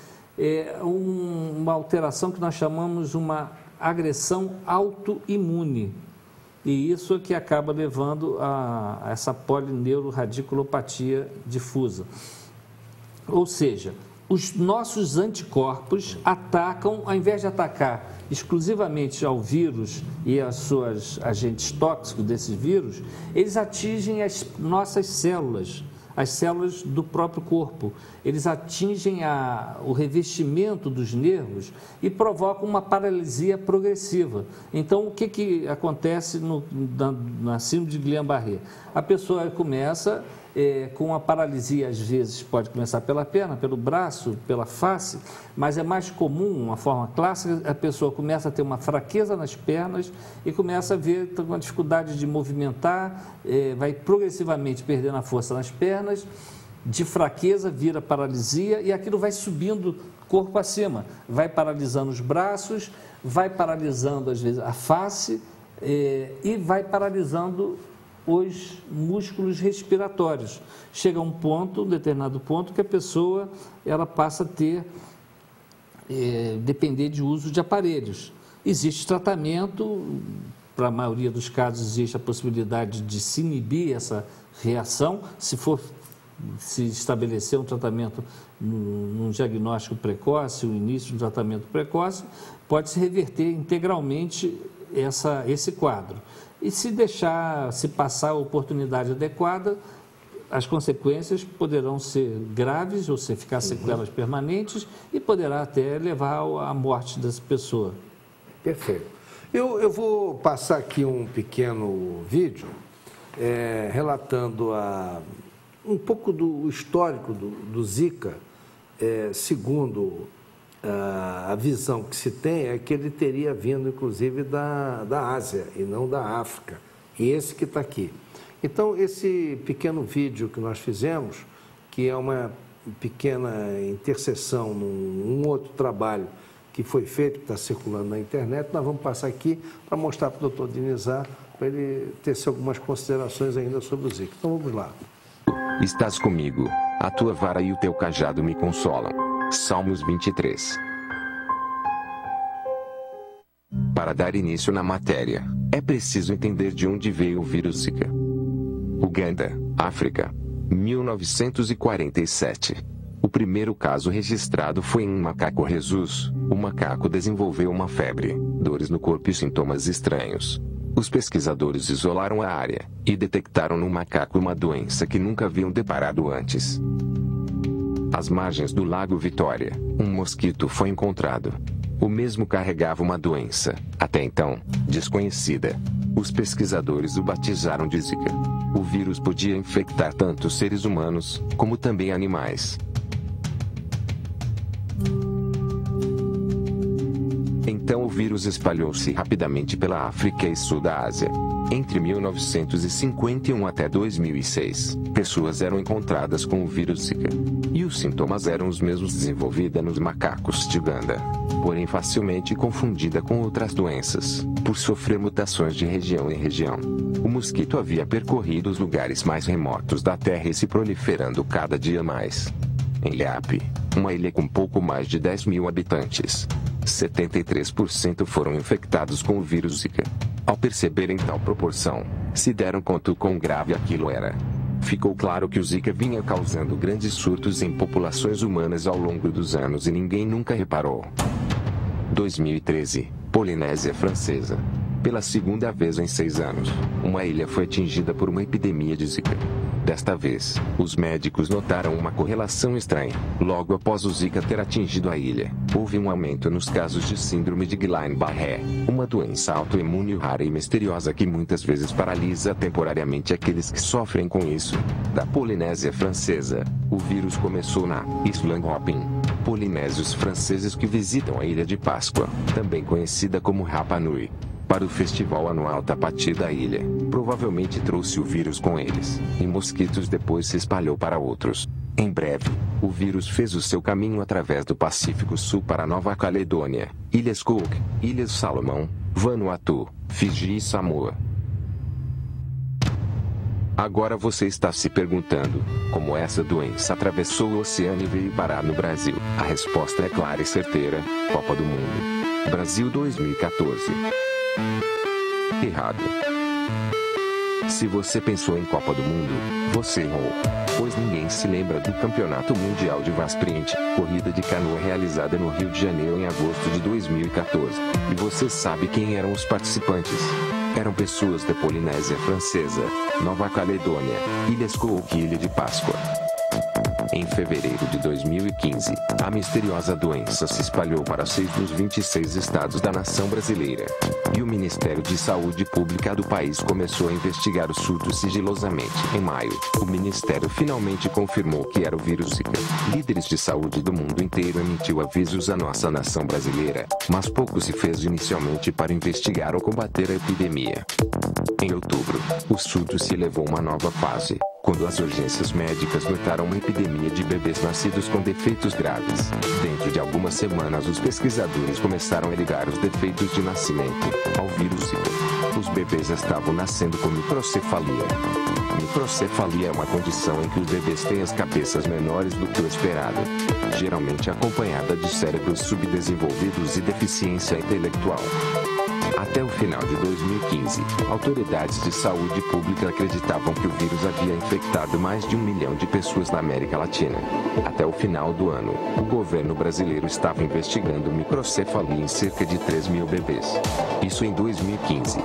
uma alteração que nós chamamos uma agressão autoimune. E isso é que acaba levando a essa polineuroradiculopatia difusa. Ou seja, os nossos anticorpos atacam, ao invés de atacar exclusivamente ao vírus e aos seus agentes tóxicos desses vírus, eles atingem as nossas células, as células do próprio corpo. Eles atingem o revestimento dos nervos e provocam uma paralisia progressiva. Então, o que acontece na síndrome de Guillain-Barré? A pessoa começa com a paralisia, às vezes pode começar pela perna, pelo braço, pela face, mas é mais comum, uma forma clássica, a pessoa começa a ter uma fraqueza nas pernas e começa a ver uma dificuldade de movimentar, vai progressivamente perdendo a força nas pernas, de fraqueza vira paralisia e aquilo vai subindo corpo acima, vai paralisando os braços, vai paralisando às vezes a face e vai paralisando os músculos respiratórios. Chega a um determinado ponto, que a pessoa ela passa a ter, depender de uso de aparelhos. Existe tratamento, para a maioria dos casos existe a possibilidade de se inibir essa reação, se estabelecer um tratamento num diagnóstico precoce, o início de um tratamento precoce, pode-se reverter integralmente esse quadro. E se passar a oportunidade adequada, as consequências poderão ser graves, ou ficar sequelas permanentes, e poderá até levar à morte dessa pessoa. Perfeito. Eu vou passar aqui um pequeno vídeo relatando um pouco do histórico do Zika. Segundo a visão que se tem, é que ele teria vindo, inclusive, da Ásia e não da África. E esse que está aqui. Então, esse pequeno vídeo que nós fizemos, que é uma pequena interseção num outro trabalho que foi feito, que está circulando na internet, nós vamos passar aqui para mostrar para o doutor Dinizar, para ele tecer algumas considerações ainda sobre o Zika. Então, vamos lá. Estás comigo, a tua vara e o teu cajado me consolam. Salmos 23. Para dar início na matéria, é preciso entender de onde veio o vírus Zika. Uganda, África, 1947. O primeiro caso registrado foi em um macaco rhesus. O macaco desenvolveu uma febre, dores no corpo e sintomas estranhos. Os pesquisadores isolaram a área e detectaram no macaco uma doença que nunca haviam deparado antes. Às margens do Lago Vitória, um mosquito foi encontrado. O mesmo carregava uma doença, até então, desconhecida. Os pesquisadores o batizaram de Zika. O vírus podia infectar tanto seres humanos, como também animais. Então o vírus espalhou-se rapidamente pela África e sul da Ásia. Entre 1951 até 2006, pessoas eram encontradas com o vírus Zika. E os sintomas eram os mesmos desenvolvidos nos macacos de Uganda, porém facilmente confundida com outras doenças, por sofrer mutações de região em região. O mosquito havia percorrido os lugares mais remotos da Terra e se proliferando cada dia mais. Em Leape, uma ilha com pouco mais de 10 mil habitantes, 73% foram infectados com o vírus Zika. Ao perceberem tal proporção, se deram conta quão grave aquilo era. Ficou claro que o Zika vinha causando grandes surtos em populações humanas ao longo dos anos e ninguém nunca reparou. 2013, Polinésia Francesa. Pela segunda vez em 6 anos, uma ilha foi atingida por uma epidemia de Zika. Desta vez, os médicos notaram uma correlação estranha. Logo após o Zika ter atingido a ilha, houve um aumento nos casos de síndrome de Guillain-Barré, uma doença autoimune rara e misteriosa que muitas vezes paralisa temporariamente aqueles que sofrem com isso. Da Polinésia Francesa, o vírus começou na Island Hopping. Polinésios franceses que visitam a Ilha de Páscoa, também conhecida como Rapa Nui, para o festival anual Tapati da ilha, provavelmente trouxe o vírus com eles, e mosquitos depois se espalhou para outros. Em breve, o vírus fez o seu caminho através do Pacífico Sul para Nova Caledônia, Ilhas Cook, Ilhas Salomão, Vanuatu, Fiji e Samoa. Agora você está se perguntando, como essa doença atravessou o oceano e veio parar no Brasil? A resposta é clara e certeira: Copa do Mundo. Brasil 2014. Errado. Se você pensou em Copa do Mundo, você errou. Pois ninguém se lembra do Campeonato Mundial de Vasprint, corrida de canoa realizada no Rio de Janeiro em agosto de 2014. E você sabe quem eram os participantes? Eram pessoas da Polinésia Francesa, Nova Caledônia, Ilhas Cook e Ilha de Páscoa. Em fevereiro de 2015, a misteriosa doença se espalhou para 6 dos 26 estados da nação brasileira. E o Ministério de Saúde Pública do país começou a investigar o surto sigilosamente. Em maio, o Ministério finalmente confirmou que era o vírus Zika. Líderes de saúde do mundo inteiro emitiu avisos à nossa nação brasileira, mas pouco se fez inicialmente para investigar ou combater a epidemia. Em outubro, o surto se elevou a uma nova fase, quando as urgências médicas notaram uma epidemia de bebês nascidos com defeitos graves. Dentro de algumas semanas, os pesquisadores começaram a ligar os defeitos de nascimento ao vírus Zika. Os bebês estavam nascendo com microcefalia. Microcefalia é uma condição em que os bebês têm as cabeças menores do que o esperado, geralmente acompanhada de cérebros subdesenvolvidos e deficiência intelectual. Até o final de 2015, autoridades de saúde pública acreditavam que o vírus havia infectado mais de 1 milhão de pessoas na América Latina. Até o final do ano, o governo brasileiro estava investigando microcefalia em cerca de 3 mil bebês. Isso em 2015.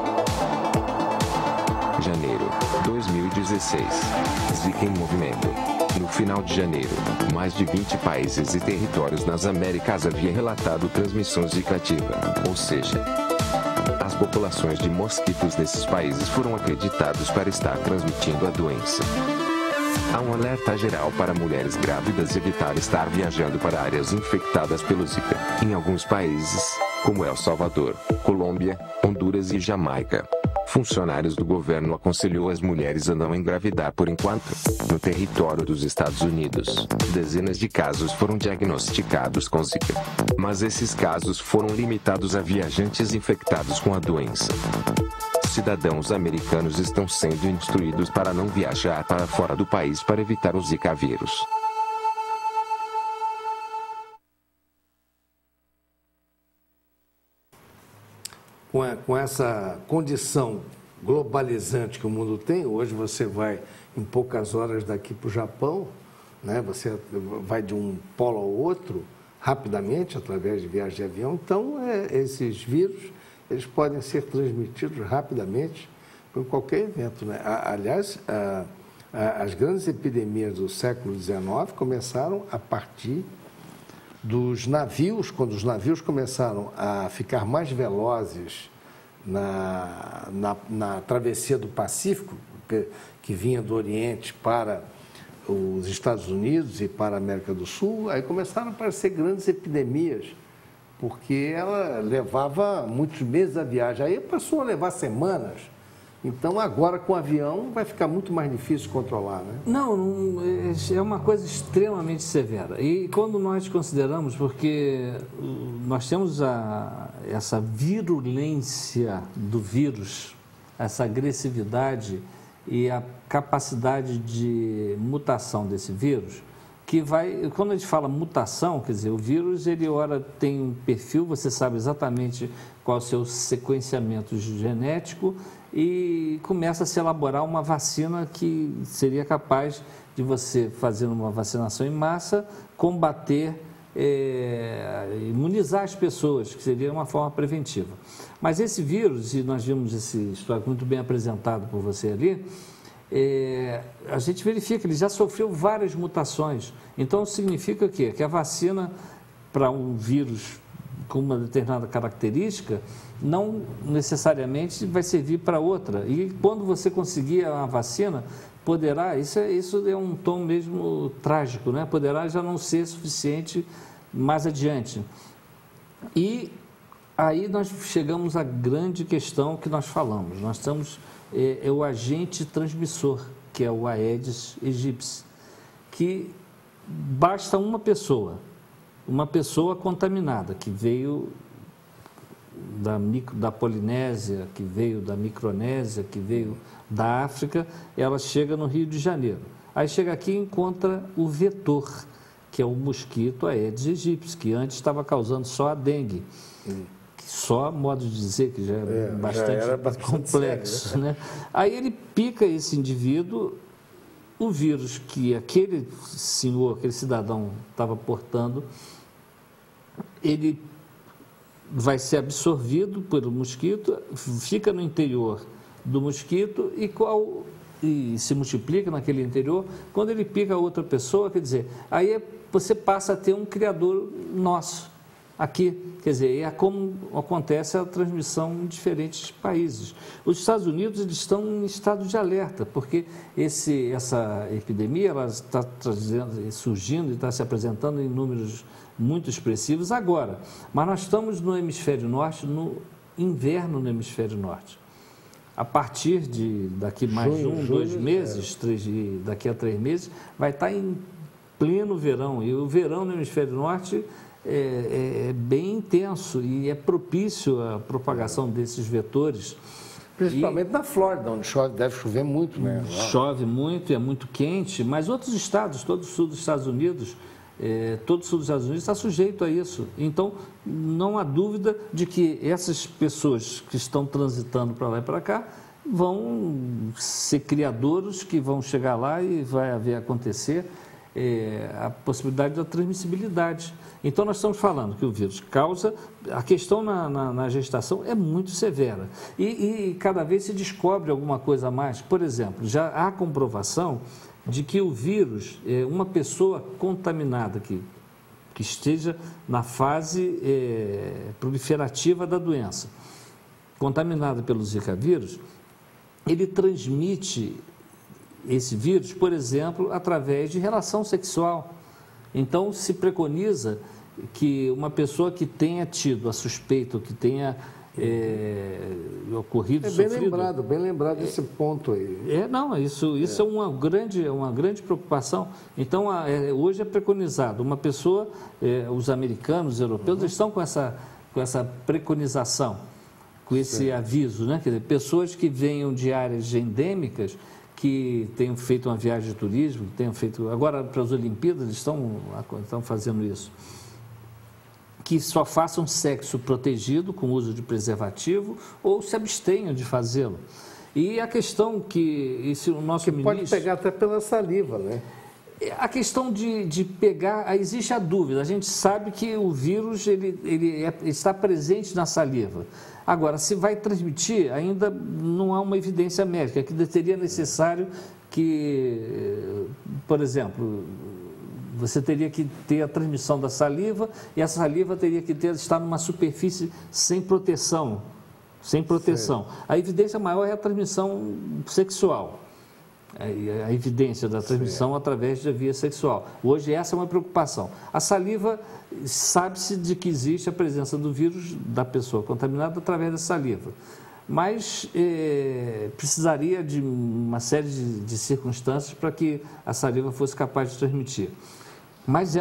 Janeiro, 2016. Zika em movimento. No final de janeiro, mais de 20 países e territórios nas Américas haviam relatado transmissão zika ativa, ou seja, as populações de mosquitos desses países foram acreditados para estar transmitindo a doença. Há um alerta geral para mulheres grávidas evitar estar viajando para áreas infectadas pelo Zika, em alguns países, como El Salvador, Colômbia, Honduras e Jamaica. Funcionários do governo aconselhou as mulheres a não engravidar por enquanto. No território dos Estados Unidos, dezenas de casos foram diagnosticados com Zika. Mas esses casos foram limitados a viajantes infectados com a doença. Cidadãos americanos estão sendo instruídos para não viajar para fora do país para evitar o Zika vírus. Com essa condição globalizante que o mundo tem, hoje você vai em poucas horas daqui para o Japão, né? Você vai de um polo ao outro rapidamente, através de viagem de avião. Então, esses vírus, eles podem ser transmitidos rapidamente por qualquer evento, né? Aliás, as grandes epidemias do século XIX começaram a partir dos navios, quando os navios começaram a ficar mais velozes na travessia do Pacífico, que vinha do Oriente para os Estados Unidos e para a América do Sul, aí começaram a aparecer grandes epidemias, porque ela levava muitos meses a viagem, aí passou a levar semanas. Então, agora com o avião vai ficar muito mais difícil controlar, né? Não, é uma coisa extremamente severa. E quando nós consideramos, porque nós temos essa virulência do vírus, essa agressividade e a capacidade de mutação desse vírus, que vai, quando a gente fala mutação, quer dizer, o vírus, ele ora tem um perfil, você sabe exatamente qual é o seu sequenciamento genético, e começa a se elaborar uma vacina que seria capaz de você, fazendo uma vacinação em massa, combater, imunizar as pessoas, que seria uma forma preventiva. Mas esse vírus, e nós vimos esse histórico muito bem apresentado por você ali, a gente verifica que ele já sofreu várias mutações. Então, significa o quê? Que a vacina para um vírus com uma determinada característica não necessariamente vai servir para outra. E quando você conseguir a vacina, poderá, isso é um tom mesmo trágico, né? Poderá já não ser suficiente mais adiante. E aí nós chegamos à grande questão que nós falamos. Nós estamos, o agente transmissor, que é o Aedes aegypti, que basta uma pessoa contaminada, que veio da Polinésia, que veio da Micronésia, que veio da África, ela chega no Rio de Janeiro. Aí chega aqui e encontra o vetor, que é o mosquito Aedes aegypti, que antes estava causando só a dengue. Só, modo de dizer, que já é bastante complexo, sério, né? Aí ele pica esse indivíduo, o vírus que aquele senhor, aquele cidadão estava portando, ele vai ser absorvido pelo mosquito, fica no interior do mosquito e se multiplica naquele interior. Quando ele pica outra pessoa, quer dizer, aí você passa a ter um criador nosso aqui. Quer dizer, é como acontece a transmissão em diferentes países. Os Estados Unidos, eles estão em estado de alerta, porque essa epidemia ela está surgindo e está se apresentando em números muito expressivos agora. Mas nós estamos no hemisfério norte, no inverno no hemisfério norte. a partir de daqui mais dois meses, daqui a 3 meses, vai estar em pleno verão. E o verão no hemisfério norte é bem intenso e é propício à propagação desses vetores. Principalmente na Flórida, onde deve chover muito, né? Chove muito, é muito quente, mas outros estados, todo o sul dos Estados Unidos, está sujeito a isso. Então, não há dúvida de que essas pessoas que estão transitando para lá e para cá vão ser criadouros que vão chegar lá e vai acontecer a possibilidade da transmissibilidade. Então, nós estamos falando que o vírus causa... A questão na gestação é muito severa e cada vez se descobre alguma coisa a mais. Por exemplo, já há comprovação de que o vírus, uma pessoa contaminada que esteja na fase proliferativa da doença, contaminada pelo Zika vírus, ele transmite esse vírus, por exemplo, através de relação sexual. Então, se preconiza que uma pessoa que tenha tido a suspeita, que tenha ocorrido, sofrido... Bem lembrado esse ponto aí. Isso é uma grande preocupação. Então, hoje é preconizado. Uma pessoa, os americanos, os europeus, estão com essa preconização, com esse aviso, né? Quer dizer, pessoas que venham de áreas endêmicas, que tenham feito uma viagem de turismo, que tenham feito... Agora, para as Olimpíadas, estão fazendo isso. Que só façam sexo protegido, com uso de preservativo, ou se abstenham de fazê-lo. E a questão que o nosso ministro... pode pegar até pela saliva, né? A questão de pegar... Existe a dúvida. A gente sabe que o vírus ele está presente na saliva. Agora, se vai transmitir, ainda não há uma evidência médica, que seria necessário que, por exemplo... Você teria que ter a transmissão da saliva e essa saliva teria que estar numa superfície sem proteção. A evidência maior é a transmissão sexual. A evidência da transmissão através da via sexual. Hoje essa é uma preocupação. A saliva, sabe-se de que existe a presença do vírus da pessoa contaminada através da saliva. Mas precisaria de uma série de circunstâncias para que a saliva fosse capaz de transmitir. Mas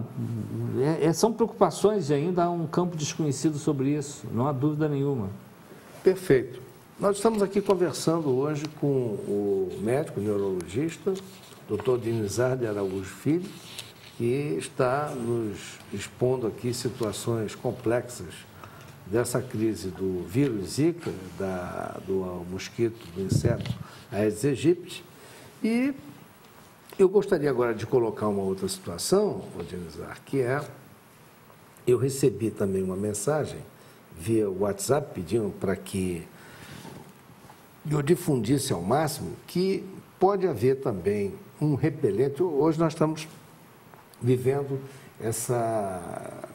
são preocupações e ainda há um campo desconhecido sobre isso, não há dúvida nenhuma. Perfeito. Nós estamos aqui conversando hoje com o médico neurologista, Dr. Dinizar de Araújo Filho, que está nos expondo aqui situações complexas dessa crise do vírus Zika, do mosquito, do inseto Aedes aegypti. E eu gostaria agora de colocar uma outra situação, Dinizar, que eu recebi também uma mensagem via WhatsApp pedindo para que eu difundisse ao máximo que pode haver também um repelente. Hoje nós estamos vivendo essa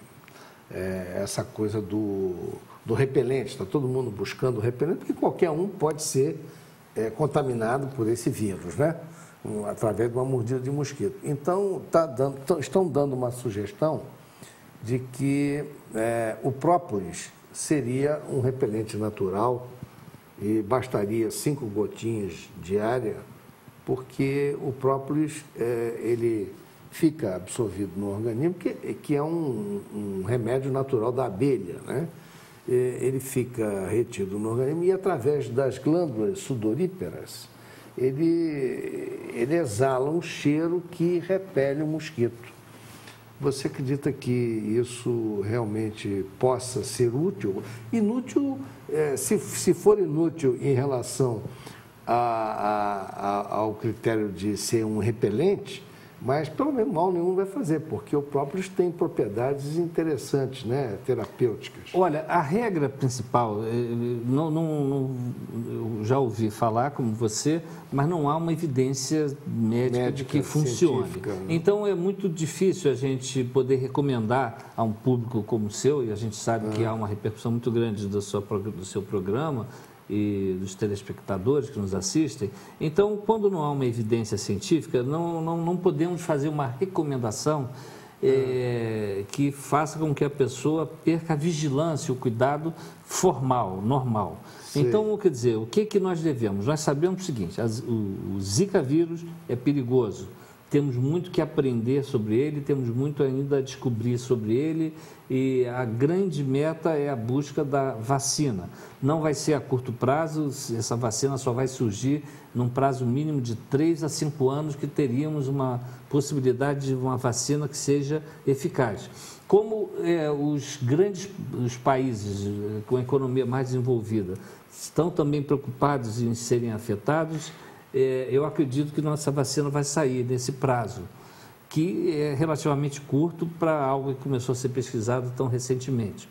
coisa do repelente, está todo mundo buscando o repelente, porque qualquer um pode ser contaminado por esse vírus, né? Através de uma mordida de mosquito. Então, estão dando uma sugestão de que o própolis seria um repelente natural e bastaria 5 gotinhas diárias, porque o própolis ele fica absorvido no organismo, que é um remédio natural da abelha, né? Ele fica retido no organismo e através das glândulas sudoríparas ele exala um cheiro que repele o mosquito. Você acredita que isso realmente possa ser útil? Inútil, se for inútil em relação ao critério de ser um repelente, mas pelo menos mal nenhum vai fazer, porque o própolis tem propriedades interessantes, né, terapêuticas. Olha, a regra principal, eu já ouvi falar como você, mas não há uma evidência médica de que funcione. Né? Então é muito difícil a gente poder recomendar a um público como o seu, e a gente sabe que há uma repercussão muito grande do seu programa e dos telespectadores que nos assistem. Então, quando não há uma evidência científica, não podemos fazer uma recomendação que faça com que a pessoa perca a vigilância, o cuidado formal, normal. Sim. Então, quer dizer, o que nós devemos? Nós sabemos o seguinte, o Zika vírus é perigoso, temos muito que aprender sobre ele, temos muito ainda a descobrir sobre ele e a grande meta é a busca da vacina. Não vai ser a curto prazo, essa vacina só vai surgir num prazo mínimo de 3 a 5 anos que teríamos uma possibilidade de uma vacina que seja eficaz. Como os países com a economia mais desenvolvida estão também preocupados em serem afetados, eu acredito que nossa vacina vai sair nesse prazo, que é relativamente curto para algo que começou a ser pesquisado tão recentemente.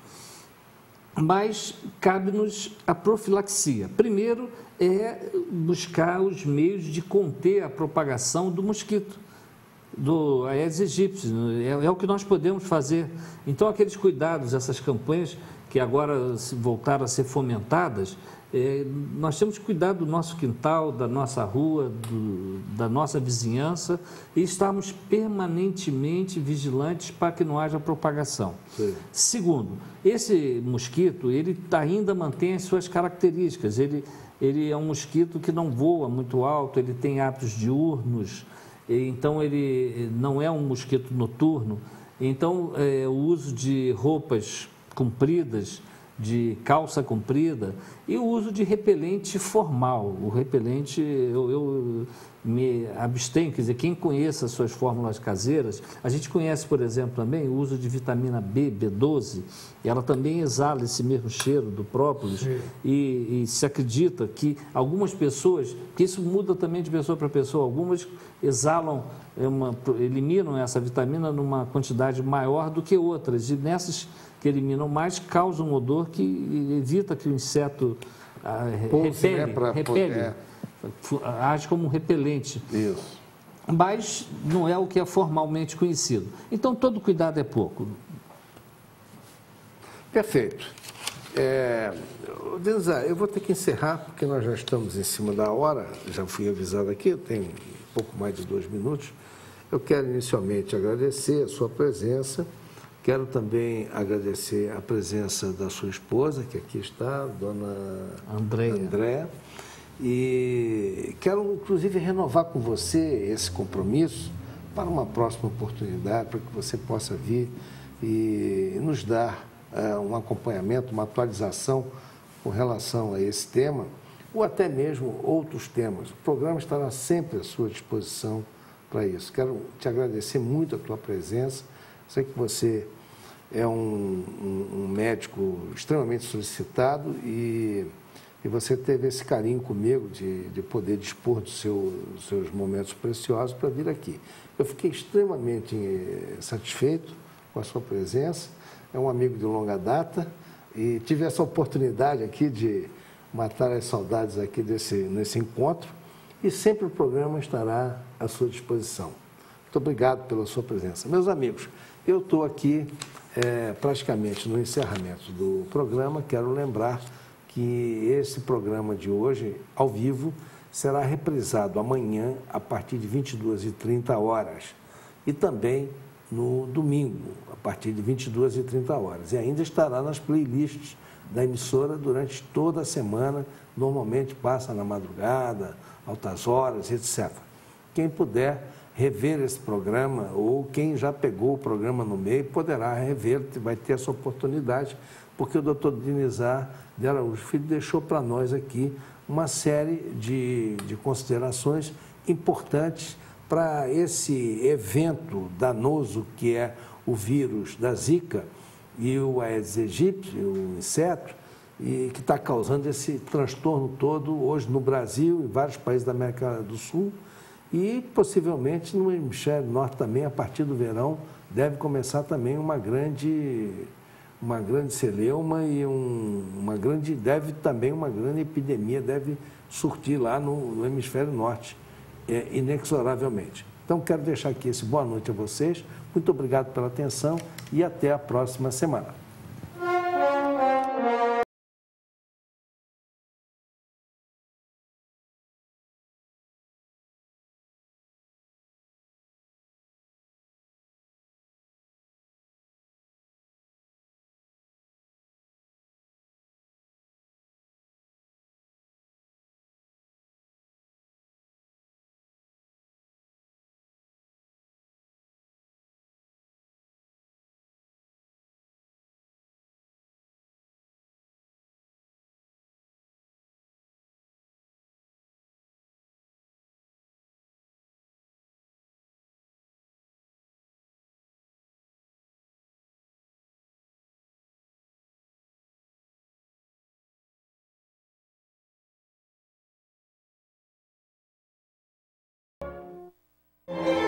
Mas cabe-nos a profilaxia. Primeiro é buscar os meios de conter a propagação do mosquito, do Aedes aegypti, é o que nós podemos fazer. Então, aqueles cuidados, essas campanhas que agora voltaram a ser fomentadas, nós temos que cuidar do nosso quintal, da nossa rua, da nossa vizinhança e estarmos permanentemente vigilantes para que não haja propagação. Sim. Segundo, esse mosquito, ele ainda mantém as suas características, ele é um mosquito que não voa muito alto, ele tem hábitos diurnos, então ele não é um mosquito noturno, então o uso de roupas compridas, de calça comprida e o uso de repelente formal. O repelente, eu me abstenho, quer dizer, quem conhece as suas fórmulas caseiras, a gente conhece, por exemplo, também o uso de vitamina B, B12, ela também exala esse mesmo cheiro do própolis e se acredita que algumas pessoas, porque isso muda também de pessoa para pessoa, algumas exalam, eliminam essa vitamina numa quantidade maior do que outras e nessas que eliminam mais, causam um odor que evita que o inseto repele, age como um repelente. Isso. Mas não é o que é formalmente conhecido. Então, todo cuidado é pouco. Perfeito. Denizar, eu vou ter que encerrar, porque nós já estamos em cima da hora, já fui avisado aqui, eu tenho um pouco mais de 2 minutos. Eu quero inicialmente agradecer a sua presença. Quero também agradecer a presença da sua esposa, que aqui está, dona Andréa. E quero, inclusive, renovar com você esse compromisso para uma próxima oportunidade, para que você possa vir e nos dar um acompanhamento, uma atualização com relação a esse tema, ou até mesmo outros temas. O programa estará sempre à sua disposição para isso. Quero te agradecer muito a tua presença. Sei que você é um médico extremamente solicitado e você teve esse carinho comigo de poder dispor dos seus momentos preciosos para vir aqui. Eu fiquei extremamente satisfeito com a sua presença, é um amigo de longa data e tive essa oportunidade aqui de matar as saudades aqui nesse encontro e sempre o programa estará à sua disposição. Muito obrigado pela sua presença. Meus amigos, eu estou aqui praticamente no encerramento do programa. Quero lembrar que esse programa de hoje, ao vivo, será reprisado amanhã a partir de 22h30 e também no domingo, a partir de 22h30. E ainda estará nas playlists da emissora durante toda a semana, normalmente passa na madrugada, altas horas, etc. Quem puder rever esse programa, ou quem já pegou o programa no meio, poderá rever, vai ter essa oportunidade, porque o Dr. Denizar de Araújo Filho deixou para nós aqui uma série de considerações importantes para esse evento danoso que é o vírus da Zika e o Aedes aegypti, o inseto, e que está causando esse transtorno todo hoje no Brasil e vários países da América do Sul, e possivelmente no hemisfério norte também, a partir do verão, deve começar também uma grande celeuma e uma grande epidemia deve surtir lá no hemisfério norte, inexoravelmente. Então, quero deixar aqui esse boa noite a vocês, muito obrigado pela atenção e até a próxima semana. Música